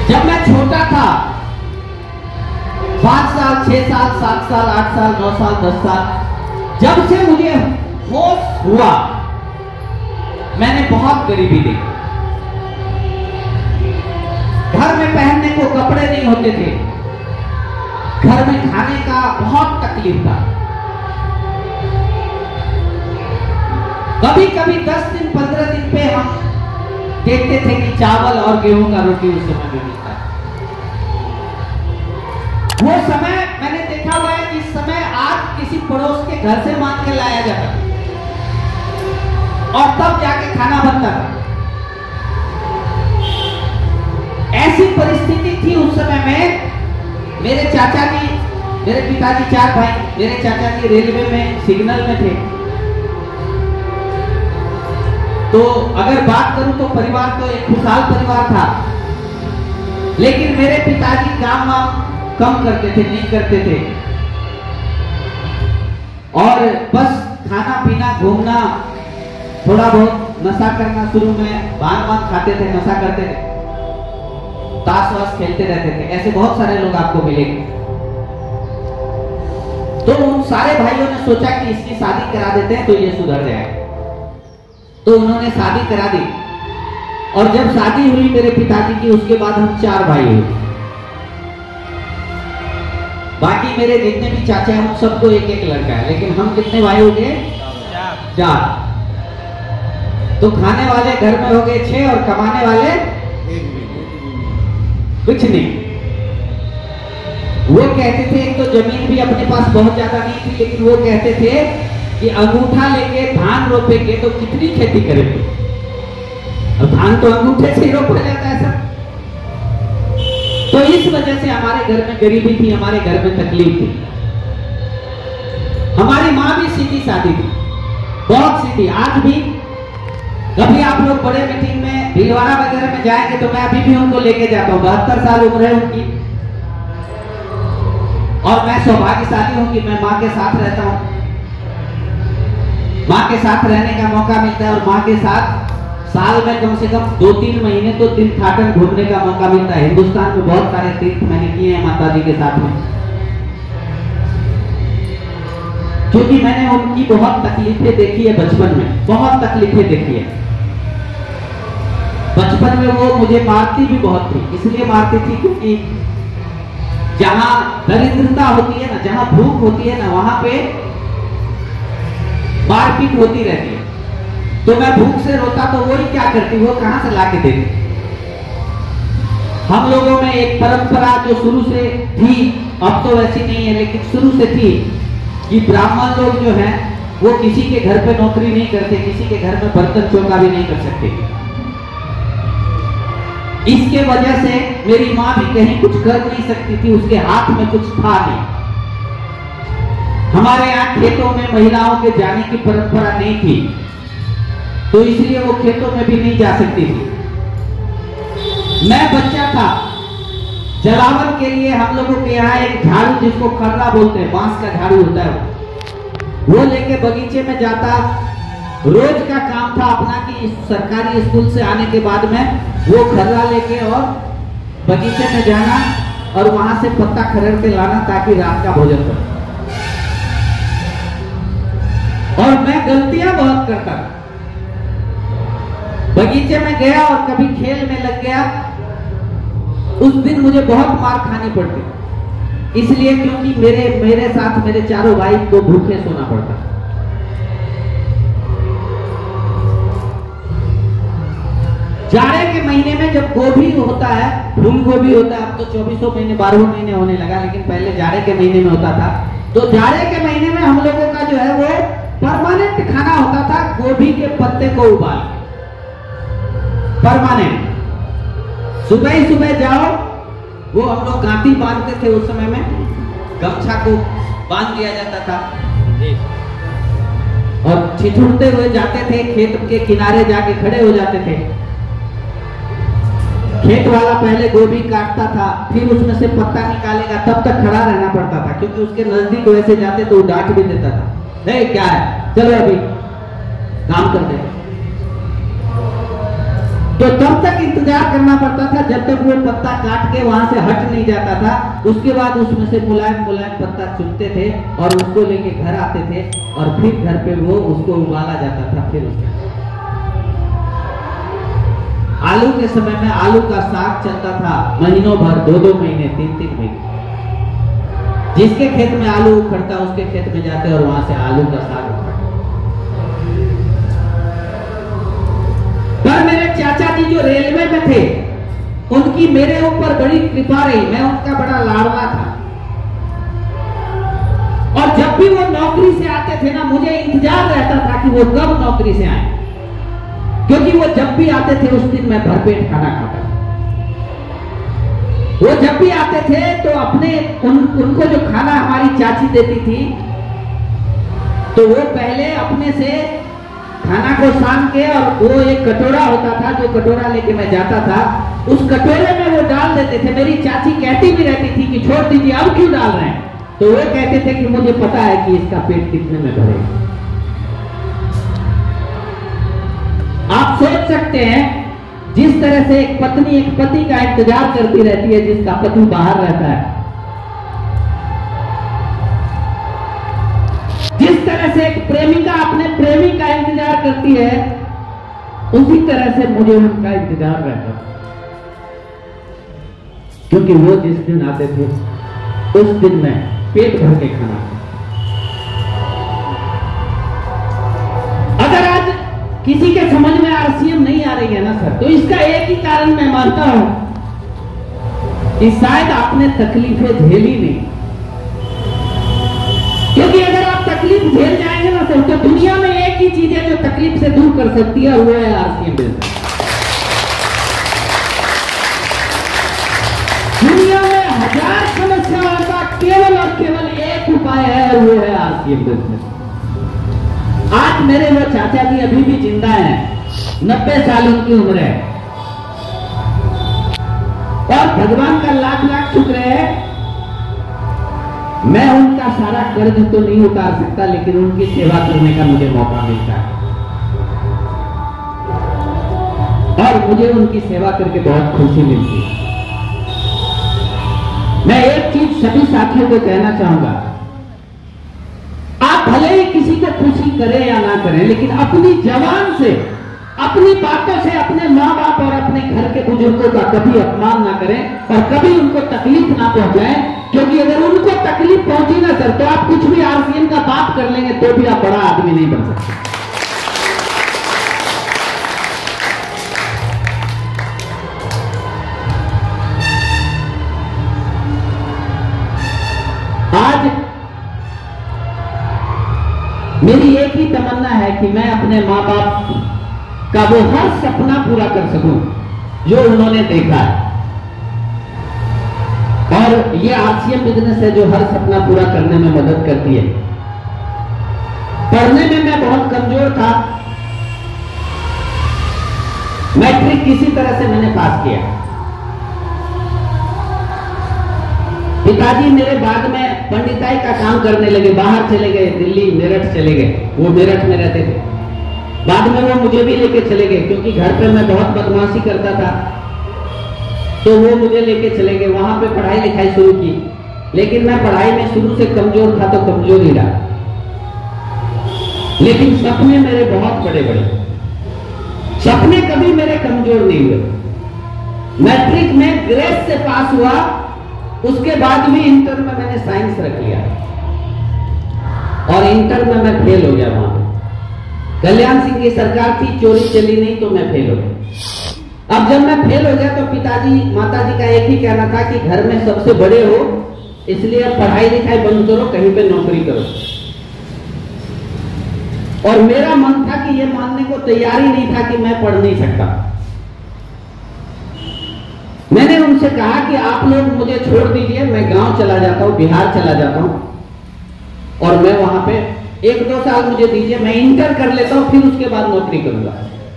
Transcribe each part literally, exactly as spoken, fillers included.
जब मैं छोटा था, पांच साल, छह साल, सात साल, आठ साल, नौ साल, दस साल, जब से मुझे होश हुआ, मैंने बहुत गरीबी देखी। घर में पहनने को कपड़े नहीं होते थे, घर में खाने का बहुत तकलीफ था। कभी कभी दस दिन पंद्रह दिन पे हम देखते थे कि चावल और गेहूं का रोटी उस समय में मिलता है। वो समय मैंने देखा हुआ है कि इस समय आज किसी पड़ोस के घर से मांग के लाया जाता और तब जाके खाना बनता था। ऐसी परिस्थिति थी उस समय में। मेरे चाचा जी, मेरे पिताजी चार भाई, मेरे चाचा जी रेलवे में सिग्नल में थे। तो अगर बात करूं तो परिवार तो एक खुशहाल परिवार था, लेकिन मेरे पिताजी काम वाम कम करते थे, नहीं करते थे, और बस खाना पीना, घूमना, थोड़ा बहुत नशा करना, शुरू में भांग वांग खाते थे, नशा करते थे, ताश वाश खेलते रहते थे। ऐसे बहुत सारे लोग आपको मिलेंगे। तो उन सारे भाइयों ने सोचा कि इसकी शादी करा देते हैं तो ये सुधर जाएगा। तो उन्होंने शादी करा दी, और जब शादी हुई मेरे पिताजी की, उसके बाद हम चार भाई हुए। बाकी मेरे जितने भी चाचा हैं, हम सबको एक एक लड़का है, लेकिन हम कितने भाई हो गए? चार। तो खाने वाले घर में हो गए छह और कमाने वाले कुछ नहीं। वो कहते थे, एक तो जमीन भी अपने पास बहुत ज्यादा नहीं थी, लेकिन वो कहते थे कि अंगूठा लेके धान रोपेंगे तो कितनी खेती करेंगे, और धान तो अंगूठे से ही रोपा जाता है सब। तो इस वजह से हमारे घर में गरीबी थी, हमारे घर में तकलीफ थी। हमारी माँ भी सीधी सादी थी, बहुत सीधी। आज भी कभी आप लोग बड़े मीटिंग में भीलवाड़ा वगैरह में जाएंगे तो मैं अभी भी उनको लेके जाता हूँ। बहत्तर साल उम्र है उनकी, और मैं सौभाग्यशाली हूँ कि मैं माँ के साथ रहता हूँ। माँ के साथ रहने का मौका मिलता है, और माँ के साथ साल में कम से कम दो तीन महीने तो तीर्थाटन घूमने का मौका मिलता है। हिंदुस्तान में बहुत सारे तीर्थ मैंने किए हैं माता जी के साथ में, क्योंकि मैंने उनकी बहुत तकलीफें देखी है बचपन में, बहुत तकलीफें देखी है बचपन में। वो मुझे मारती भी बहुत थी, इसलिए मारती थी क्योंकि जहां दरिद्रता होती है ना, जहां भूख होती है ना, वहां पे मारपीट होती रहती है। तो मैं भूख से रोता तो वो ही क्या करती, वो कहां से लाके देती। हम लोगों में एक परंपरा जो शुरू से थी, अब तो वैसी नहीं है, लेकिन शुरू से थी कि ब्राह्मण लोग जो हैं वो किसी के घर पे नौकरी नहीं करते, किसी के घर में बर्तन चौका भी नहीं कर सकते। इसके वजह से मेरी माँ भी कहीं कुछ कर नहीं सकती थी, उसके हाथ में कुछ था नहीं। हमारे यहाँ खेतों में महिलाओं के जाने की परंपरा नहीं थी, तो इसलिए वो खेतों में भी नहीं जा सकती थी। मैं बच्चा था, जलावन के लिए हम लोगों के यहाँ एक झाड़ू, जिसको खर्रा बोलते हैं, बांस का झाड़ू होता है, वो लेके बगीचे में जाता। रोज का काम था अपना कि सरकारी स्कूल से आने के बाद में वो खर्रा लेके और बगीचे में जाना, और वहां से पत्ता खरड़ के लाना ताकि रात का भोजन हो। और मैं गलतियां बहुत करता था। बगीचे में गया और कभी खेल में लग गया, उस दिन मुझे बहुत मार खानी पड़ती, इसलिए क्योंकि मेरे मेरे साथ मेरे चारों भाई को भूखे सोना पड़ता। जाड़े के महीने में जब गोभी होता है, फूल गोभी होता है, अब तो चौबीसों महीने बारह महीने होने लगा, लेकिन पहले जाड़े के महीने में होता था। तो जाड़े के महीने में हम लोगों का जो है वो परमानेंट खाना होता था, गोभी के पत्ते को उबाल, परमानेंट। सुबह ही सुबह जाओ, वो हम लोग गांठी बांधते थे उस समय में, गमछा को बांध दिया जाता था, और छिछुड़ते हुए जाते थे, खेत के किनारे जाके खड़े हो जाते थे। खेत वाला पहले गोभी काटता था, फिर उसमें से पत्ता निकालेगा, तब तक खड़ा रहना पड़ता था, क्योंकि उसके नजदीक वैसे जाते तो वो डांट भी देता था, नहीं क्या है, चलो अभी काम करते हैं। तो तब तक इंतजार करना पड़ता था जब तक वो पत्ता काट के वहां से हट नहीं जाता था। उसके बाद उसमें से मुलायम मुलायम पत्ता चुनते थे और उसको लेके घर आते थे और फिर घर पे वो उसको उबाला जाता था। फिर उसके आलू के समय में आलू का साग चलता था महीनों भर, दो दो महीने, तीन तीन महीने। जिसके खेत में आलू उखड़ता उसके खेत में जाते और वहां से आलू का साग उखड़ता। पर मेरे चाचा जी जो रेलवे में थे उनकी मेरे ऊपर बड़ी कृपा रही, मैं उनका बड़ा लाडला था। और जब भी वो नौकरी से आते थे ना, मुझे इंतजार रहता था कि वो कब नौकरी से आए, क्योंकि वो जब भी आते थे उस दिन मैं भरपेट खाना खाता था। वो जब भी आते थे तो अपने उन, उनको जो खाना हमारी चाची देती थी, तो वो पहले अपने से खाना को सान के, और वो एक कटोरा होता था जो कटोरा लेके मैं जाता था, उस कटोरे में वो डाल देते थे। मेरी चाची कहती भी रहती थी कि छोड़ दीजिए, अब क्यों डाल रहे हैं? तो वो कहते थे कि मुझे पता है कि इसका पेट कितने में भरेगा। आप सोच सकते हैं जिस तरह से एक पत्नी एक पति का इंतजार करती रहती है जिसका पति बाहर रहता है, जिस तरह से एक प्रेमिका अपने प्रेमी का इंतजार करती है, उसी तरह से मुझे उनका इंतजार रहता था। क्योंकि वो जिस दिन आते थे उस दिन मैं पेट भर के खाना। अगर आज किसी के समझ में आरसीएम नहीं आ रही है ना सर, तो इसका एक ही कारण मैं मानता हूं कि शायद आपने तकलीफें झेली नहीं। क्योंकि अगर आप तकलीफ झेल जाएंगे ना सर, तो दुनिया में एक ही चीज है जो तकलीफ से दूर कर सकती है, और वो है आरसीएम बिजनेस। दुनिया में हजार समस्याओं का केवल और केवल एक उपाय है, और वो है आरसीएम बिजनेस। आज मेरे वो चाचा जी अभी भी जिंदा हैं, नब्बे साल उनकी उम्र है, और भगवान का लाख लाख शुक्र है, मैं उनका सारा कर्ज तो नहीं उतार सकता, लेकिन उनकी सेवा करने का मुझे मौका मिलता है, और मुझे उनकी सेवा करके बहुत खुशी मिलती है। मैं एक चीज सभी साथियों को कहना चाहूंगा, आप भले ही किसी को खुशी करें या ना करें, लेकिन अपनी जबान से, अपनी बातों से अपने माँ बाप और अपने घर के बुजुर्गों का कभी अपमान ना करें, और कभी उनको तकलीफ ना पहुंचाएं। क्योंकि अगर उनको तकलीफ पहुंची ना सर, तो आप कुछ भी आरसीएम का बात कर लेंगे तो भी आप बड़ा आदमी नहीं बन सकते। आज मेरी एक ही तमन्ना है कि मैं अपने माँ बाप का वो हर सपना पूरा कर सकूं जो उन्होंने देखा है, और ये आरसीएम बिजनेस है जो हर सपना पूरा करने में मदद करती है। पढ़ने में मैं बहुत कमजोर था, मैट्रिक किसी तरह से मैंने पास किया। पिताजी मेरे बाद में पंडिताई का काम करने लगे, बाहर चले गए, दिल्ली मेरठ चले गए, वो मेरठ में रहते थे। बाद में वो मुझे भी लेके चले गए, क्योंकि घर पे मैं बहुत बदमाशी करता था, तो वो मुझे लेके चले गए। वहां पे पढ़ाई लिखाई शुरू की, लेकिन मैं पढ़ाई में शुरू से कमजोर था, तो कमजोर ही रहा। लेकिन सपने मेरे बहुत बड़े बड़े, सपने कभी मेरे कमजोर नहीं हुए। मैट्रिक में ग्रेस से पास हुआ, उसके बाद भी इंटर में मैंने साइंस रख लिया, और इंटर में मैं फेल हो गया। वहां कल्याण सिंह की सरकार थी, चोरी चली नहीं, तो मैं फेल हो गया। अब जब मैं फेल हो गया तो पिताजी माताजी का एक ही कहना था कि घर में सबसे बड़े हो, इसलिए अब पढ़ाई लिखाई बंद करो, कहीं पे नौकरी करो। और मेरा मन था कि यह मानने को तैयार ही नहीं था कि मैं पढ़ नहीं सकता। मैंने उनसे कहा कि आप लोग मुझे छोड़ दीजिए, मैं गांव चला जाता हूं, बिहार चला जाता हूं, और मैं वहां पे एक दो साल मुझे दीजिए, मैं इंटर कर लेता हूं, फिर उसके बाद नौकरी करूंगा।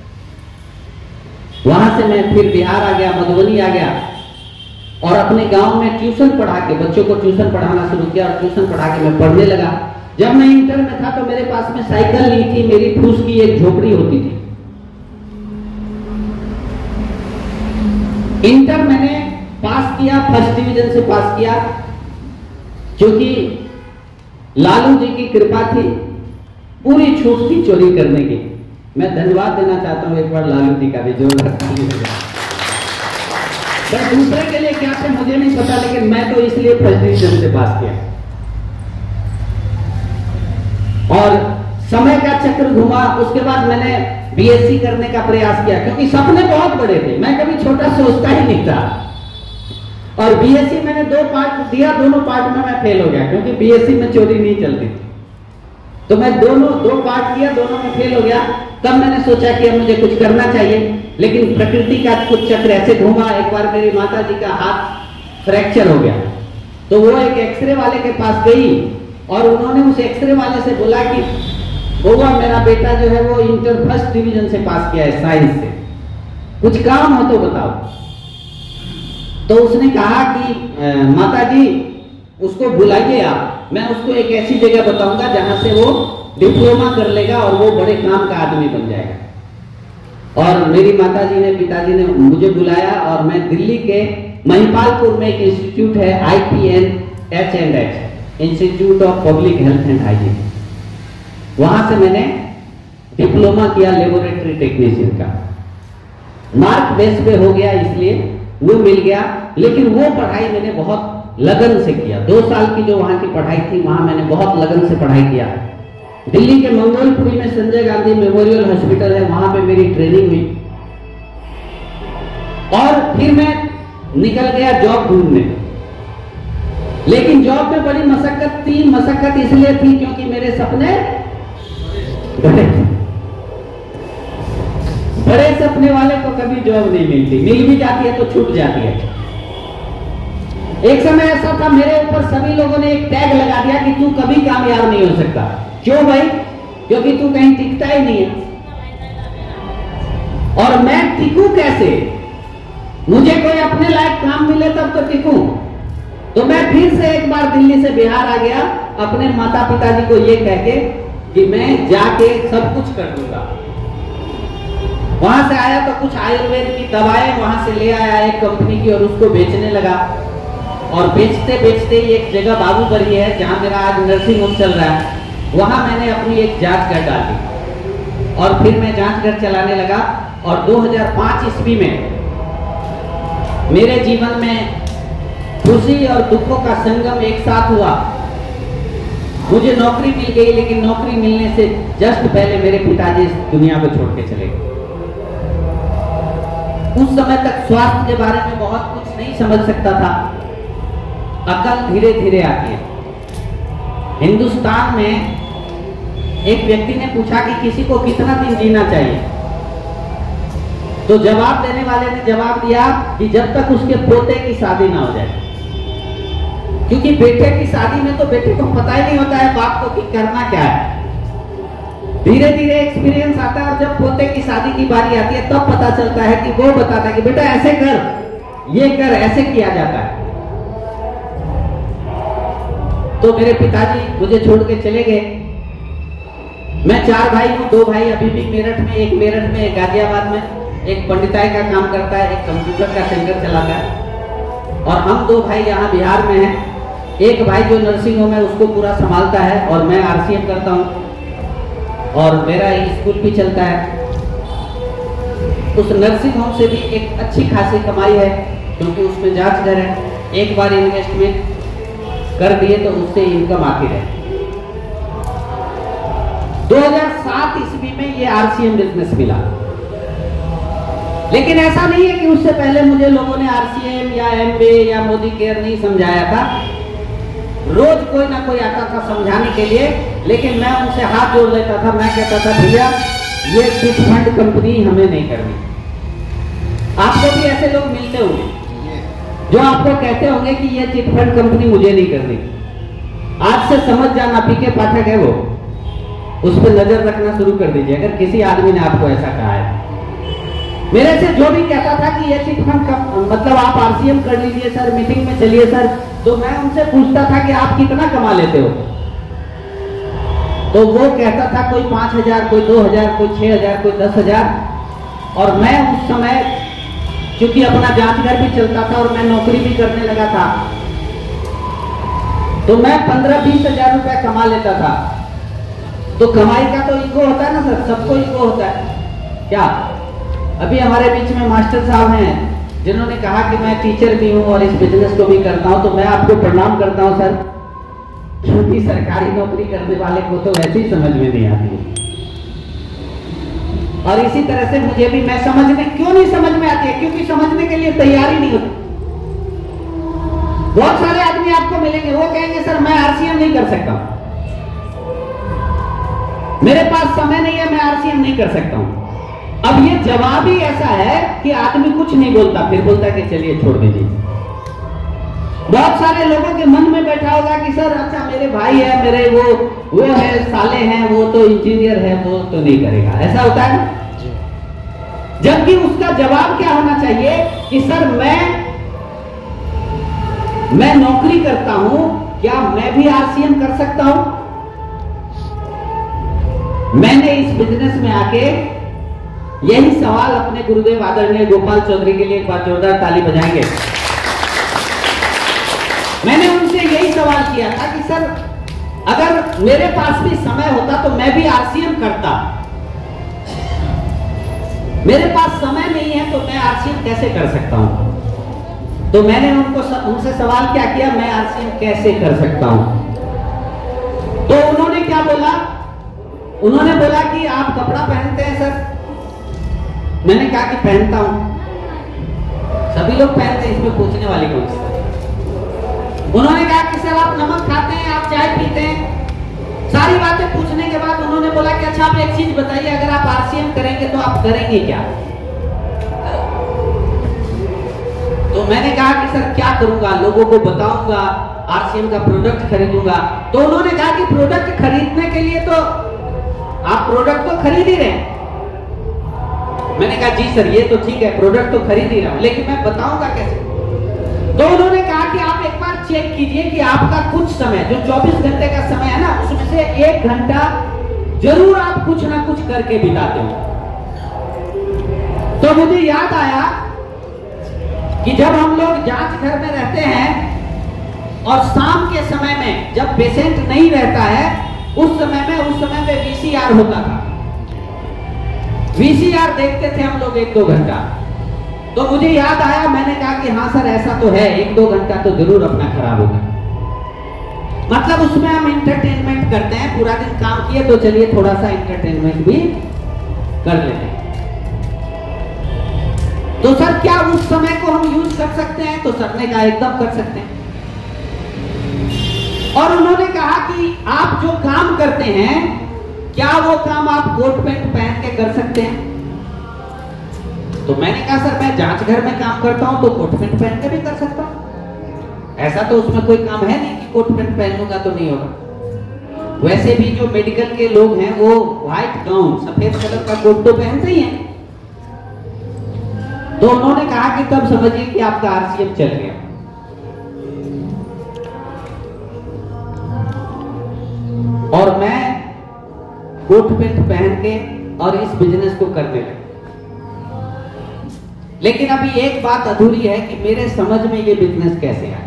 वहां से मैं फिर बिहार आ गया, मधुबनी आ गया, और अपने गांव में ट्यूशन पढ़ा के बच्चों को ट्यूशन पढ़ाना शुरू किया, और ट्यूशन पढ़ा के मैं पढ़ने लगा। जब मैं इंटर में था तो मेरे पास में साइकिल नहीं थी, मेरी फूस की एक झोपड़ी होती थी। इंटर मैंने पास किया, फर्स्ट डिवीजन से पास किया, क्योंकि लालू जी की कृपा थी, पूरी छूट थी चोरी करने की। मैं धन्यवाद देना चाहता हूं एक बार लालू जी का भी, जोरदार ताली हो जाए। दूसरे के लिए क्या थे मुझे नहीं पता, लेकिन मैं तो इसलिए फर्स्ट डिवीजन से पास किया। और समय का चक्र घुमा, उसके बाद मैंने बीएससी करने का प्रयास किया, क्योंकि सपने बहुत बड़े थे, मैं कभी छोटा सोचता ही नहीं था। और बीएससी मैंने दो पार्ट दिया, दोनों पार्ट में मैं फेल हो गया, क्योंकि बीएससी में चोरी नहीं चलती थी। तो मैं दोनों दो पार्ट किया, दोनों में फेल हो गया। तब मैंने सोचा कि अब मुझे कुछ करना चाहिए, लेकिन प्रकृति का कुछ चक्र ऐसे घूमा। एक बार मेरी माता जी का हाथ फ्रैक्चर हो गया, तो वो एक एक्सरे वाले के पास गई और उन्होंने उस एक्सरे वाले से बोला कि बउआ मेरा बेटा जो है वो इंटर फर्स्ट डिवीजन से पास किया है साइंस से, कुछ काम हो तो बताओ। तो उसने कहा कि माता जी उसको बुलाइए आप, मैं उसको एक ऐसी जगह बताऊंगा जहां से वो डिप्लोमा कर लेगा और वो बड़े काम का आदमी बन जाएगा। और मेरी माता जी ने, पिताजी ने मुझे बुलाया और मैं दिल्ली के महिपालपुर में एक इंस्टीट्यूट है I P N H and H, institute of public health and hygiene, वहां से मैंने डिप्लोमा किया लेबोरेटरी टेक्नीशियन का। मार्क बेस पे हो गया इसलिए वो मिल गया, लेकिन वो पढ़ाई मैंने बहुत लगन से किया। दो साल की जो वहां की पढ़ाई थी, वहां मैंने बहुत लगन से पढ़ाई किया। दिल्ली के मंगोलपुरी में संजय गांधी मेमोरियल हॉस्पिटल है, वहां पे मेरी ट्रेनिंग हुई और फिर मैं निकल गया जॉब ढूंढने। लेकिन जॉब में बड़ी मशक्कत थी। मशक्कत इसलिए थी क्योंकि मेरे सपने बड़े थे। बड़े सपने वाले को कभी जॉब नहीं मिलती, मिल भी जाती है तो छूट जाती है। एक समय ऐसा था, मेरे ऊपर सभी लोगों ने एक टैग लगा दिया कि तू कभी कामयाब नहीं हो सकता। क्यों भाई? क्योंकि तू कहीं टिकता ही नहीं है। और मैं टिकूं कैसे? मुझे कोई अपने लायक काम मिले तब तो टिकूं। तो मैं फिर से एक बार दिल्ली से बिहार आ गया, अपने माता पिताजी को ये कह के कि मैं जाके सब कुछ कर दूंगा। वहां से आया तो कुछ आयुर्वेद की दवाएं वहां से ले आया एक कंपनी की और उसको बेचने लगा। और बेचते बेचते एक जगह बाबूबरी है जहां मेरा आज नर्सिंग होम चल रहा है, वहां मैंने अपनी एक जांच घर डाली और फिर मैं जांच घर चलाने लगा। और दो हज़ार पाँच ईस्वी में मेरे जीवन में खुशी और दुखों का संगम एक साथ हुआ। मुझे नौकरी मिल गई, लेकिन नौकरी मिलने से जस्ट पहले मेरे पिताजी इस दुनिया को छोड़ के चले गए। उस समय तक स्वास्थ्य के बारे में बहुत कुछ नहीं समझ सकता था, अकल धीरे धीरे आती है। हिंदुस्तान में एक व्यक्ति ने पूछा कि किसी को कितना दिन जीना चाहिए, तो जवाब देने वाले ने जवाब दिया कि जब तक उसके पोते की शादी ना हो जाए। क्योंकि बेटे की शादी में तो बेटे को पता ही नहीं होता है बाप को कि करना क्या है। धीरे धीरे एक्सपीरियंस आता है और जब पोते की शादी की बारी आती है तब पता चलता है कि वो बताता है कि बेटा ऐसे कर, ये कर, ऐसे किया जाता है। तो मेरे पिताजी मुझे छोड़ के चले गए। मैं चार भाई हूँ, दो भाई अभी भी मेरठ में, एक मेरठ में, एक गाजियाबाद में, एक पंडिताई का काम करता है, एक कंप्यूटर का सेंटर चलाता है। और हम दो भाई यहाँ बिहार में हैं। एक भाई जो नर्सिंग होम है उसको पूरा संभालता है और मैं आरसीएम करता हूँ और मेरा स्कूल भी चलता है। उस नर्सिंग होम से भी एक अच्छी खासी कमाई है, क्योंकि उसमें जांच घर है। एक बार इन्वेस्टमेंट कर दिए तो उससे इनकम आती रहे। दो हज़ार सात ईस्वी में ये आरसीएम बिजनेस मिला। लेकिन ऐसा नहीं है कि उससे पहले मुझे लोगों ने आरसीएम या एमवे या मोदी केयर नहीं समझाया था। रोज कोई ना कोई आता था समझाने के लिए, लेकिन मैं उनसे हाथ जोड़ लेता था। मैं कहता था भैया ये चिट फंड कंपनी हमें नहीं करनी। आपको भी ऐसे लोग मिलते होंगे जो आपको कहते होंगे कि ये चिट फंड कंपनी मुझे नहीं करनी। आज से समझ जाना, पीके पाठक है वो, उस पर नजर रखना शुरू कर दीजिए अगर किसी आदमी ने आपको ऐसा कहा है। मेरे से जो भी कहता था कि ये चिट फंड का मतलब आप आरसीएम कर लीजिए सर, मीटिंग में चलिए सर, तो मैं उनसे पूछता था कि आप कितना कमा लेते हो। तो वो कहता था कोई पांच हजार, कोई दो हजार, कोई छह हजार, कोई दस हजार। और मैं उस समय क्योंकि अपना जांच घर भी चलता था और मैं नौकरी भी करने लगा था, तो मैं पंद्रह बीस हजार रुपया कमा लेता था। तो कमाई का तो ईगो होता है ना सर, सबको ईगो होता है क्या। अभी हमारे बीच में मास्टर साहब हैं जिन्होंने कहा कि मैं टीचर भी हूं और इस बिजनेस को भी करता हूं, तो मैं आपको प्रणाम करता हूं सर, क्योंकि सरकारी नौकरी करने वाले को तो वैसे ही समझ में नहीं आती है। और इसी तरह से मुझे भी, मैं समझने क्यों नहीं समझ में आती है, क्योंकि समझने के लिए तैयारी नहीं होती। बहुत सारे आदमी आपको मिलेंगे, वो कहेंगे सर मैं आरसीएम नहीं कर सकता, मेरे पास समय नहीं है, मैं आरसीएम नहीं कर सकता हूं। अब ये जवाब ही ऐसा है कि आदमी कुछ नहीं बोलता, फिर बोलता है कि चलिए छोड़ दीजिए। बहुत सारे लोगों के मन में बैठा होगा कि सर अच्छा मेरे भाई है, मेरे वो वो है, साले हैं, वो तो इंजीनियर है, वो तो नहीं करेगा, ऐसा होता है। जबकि उसका जवाब क्या होना चाहिए कि सर मैं मैं नौकरी करता हूं, क्या मैं भी आरसीएम कर सकता हूं। मैंने इस बिजनेस में आके यही सवाल अपने गुरुदेव आदरणीय गोपाल चौधरी के लिए एक बार जोरदार ताली बजाएंगे। मैंने उनसे यही सवाल किया था कि सर अगर मेरे पास भी समय होता तो मैं भी आरसीएम करता, मेरे पास समय नहीं है तो मैं आरसीएम कैसे कर सकता हूं। तो मैंने उनको उनसे सवाल क्या किया, मैं आरसीएम कैसे कर सकता हूं। तो उन्होंने क्या बोला, उन्होंने बोला कि आप कपड़ा पहनते हैं सर। मैंने कहा कि पहनता हूं, सभी लोग पहनते हैं, इसमें पूछने वाली कौन सी। उन्होंने कहा कि सर आप नमक खाते हैं, आप चाय पीते हैं। सारी बातें पूछने के बाद उन्होंने बोला कि अच्छा आप एक चीज बताइए, अगर आप आरसीएम करेंगे तो आप करेंगे क्या। तो मैंने कहा कि सर क्या करूंगा, लोगों को बताऊंगा, आरसीएम का प्रोडक्ट खरीदूंगा। तो उन्होंने कहा कि प्रोडक्ट खरीदने के लिए तो आप प्रोडक्ट तो खरीद ही रहे हैं। मैंने कहा जी सर ये तो ठीक है, प्रोडक्ट तो खरीद ही रहा हूं, लेकिन मैं बताऊंगा कैसे। तो उन्होंने कहा कि आप एक बार चेक कीजिए कि आपका कुछ समय जो चौबीस घंटे का समय है ना, उसमें से एक घंटा जरूर आप कुछ ना कुछ करके बिताते हो। तो मुझे याद आया कि जब हम लोग जांच घर में रहते हैं और शाम के समय में जब पेशेंट नहीं रहता है, उस समय में उस समय में वीसीआर होता था, वीसीआर देखते थे हम लोग एक दो घंटा। तो मुझे याद आया, मैंने कहा कि हाँ सर ऐसा तो है, एक दो घंटा तो जरूर अपना खराब होगा। मतलब उसमें हम इंटरटेनमेंट करते हैं, पूरा दिन काम किए तो चलिए थोड़ा सा इंटरटेनमेंट भी कर लेते हैं। तो सर क्या उस समय को हम यूज कर सकते हैं, तो सर ने कहा एकदम कर सकते हैं। और उन्होंने कहा कि आप जो काम करते हैं, क्या वो काम आप कोट पैंट पहन के कर सकते हैं। तो मैंने कहा सर मैं जांच घर में काम करता हूं तो कोट पैंट पहन के भी कर सकता हूं, ऐसा तो उसमें कोई काम है नहीं कि कोट पैंट पहनूंगा तो नहीं होगा। वैसे भी जो मेडिकल के लोग हैं वो व्हाइट गाउन, सफेद कलर का कोट तो पहनते ही हैं। तो उन्होंने कहा कि तब समझिए कि आपका आरसीएम चल गया। और मैं कोट पैंट पहन के और इस बिजनेस को करने लगा। लेकिन अभी एक बात अधूरी है कि मेरे समझ में ये बिजनेस कैसे आया।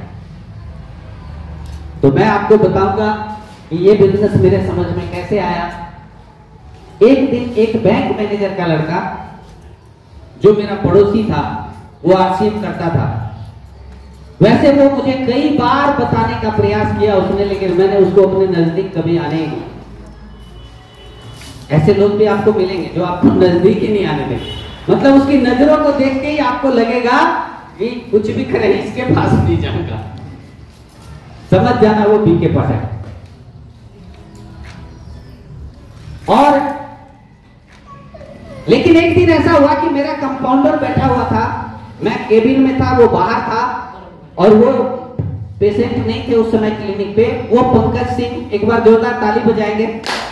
तो मैं आपको बताऊंगा कि ये बिजनेस मेरे समझ में कैसे आया। एक दिन एक बैंक मैनेजर का लड़का जो मेरा पड़ोसी था, वो आरसीएम करता था। वैसे वो मुझे कई बार बताने का प्रयास किया उसने, लेकिन मैंने उसको अपने नजदीक कभी आने ही नहीं। ऐसे लोग भी आपको मिलेंगे जो आपको नजदीक ही नहीं आने देंगे। मतलब उसकी नजरों को देख के ही आपको लगेगा कि कुछ भी करे इसके पास नहीं जाऊंगा, समझ जाना वो पी के पास है। और लेकिन एक दिन ऐसा हुआ कि मेरा कंपाउंडर बैठा हुआ था, मैं केबिन में था, वो बाहर था, और वो पेशेंट नहीं थे उस समय क्लिनिक पे। वो पंकज सिंह, एक बार जोरदार ताली बजाएंगे।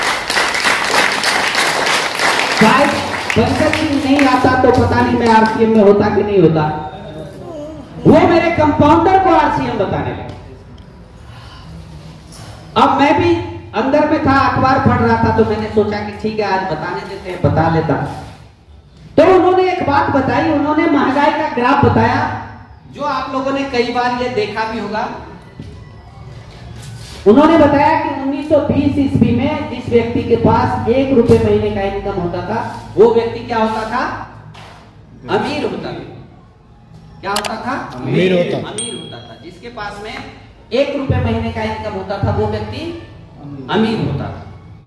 शायद पंकज सिंह नहीं आता तो पता नहीं मैं आरसीएम में होता कि नहीं होता। वो मेरे कंपाउंडर को आरसीएम बताने लगे। अब मैं भी अंदर में था, अखबार पढ़ रहा था, तो मैंने सोचा कि ठीक है आज बताने देते हैं, बता लेता। तो तो उन्होंने एक बात बताई, उन्होंने महंगाई का ग्राफ बताया, जो आप लोगों ने कई बार ये देखा भी होगा। उन्होंने बताया कि उन्नीस सौ बीस ईस्वी में जिस व्यक्ति के पास एक रुपए महीने का इनकम होता था, वो व्यक्ति क्या होता था? अमीर होता था। क्या होता था? अमीर होता अमीर होता था। जिसके पास में एक रुपए महीने का इनकम होता था, वो व्यक्ति अमीर होता था।